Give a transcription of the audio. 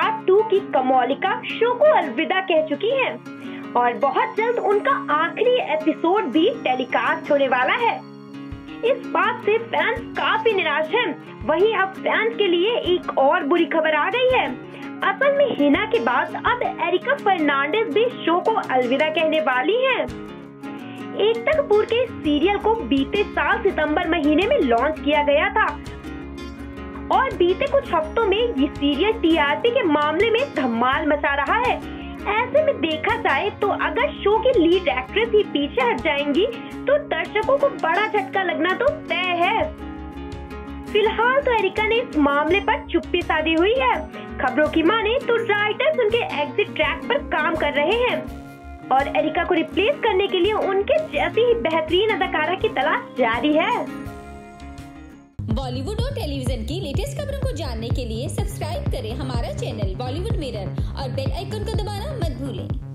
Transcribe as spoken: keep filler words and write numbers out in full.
Part two की Komolika show को अलविदा कह चुकी हैं और बहुत जल्द उनका आखिरी एपिसोड भी टेलीकास्ट होने वाला है। इस बात से फैंस काफी निराश हैं। वहीं अब फैंस के लिए एक और बुरी खबर आ गई है। असल में हिना के बाद अब एरिका फर्नांडिस भी शो को अलविदा कहने वाली हैं। एकता कपूर के सीरियल को बीते साल सितंबर महीने में लॉन्च किया गया था और बीते कुछ हफ्तों में ये सीरियल टीआरपी के मामले में धमाल मचा रहा है। ऐसे में देखा जाए तो अगर शो की लीड एक्ट्रेस ही पीछे हट जाएंगी तो दर्शकों को बड़ा झटका लगना तो तय है। फिलहाल तो एरिका ने इस मामले पर चुप्पी साधी हुई है। खबरों की माने तो राइटर्स उनके एग्जिट ट्रैक पर काम कर रहे हैं और एरिका को रिप्लेस करने के लिए उनके जैसी ही बेहतरीन अदाकारा की तलाश जारी है। बॉलीवुड और टेलीविजन की लेटेस्ट खबरों को जानने के लिए सब्सक्राइब करें हमारा चैनल बॉलीवुड मिरर और बेल आइकन को दबाना मत भूलें।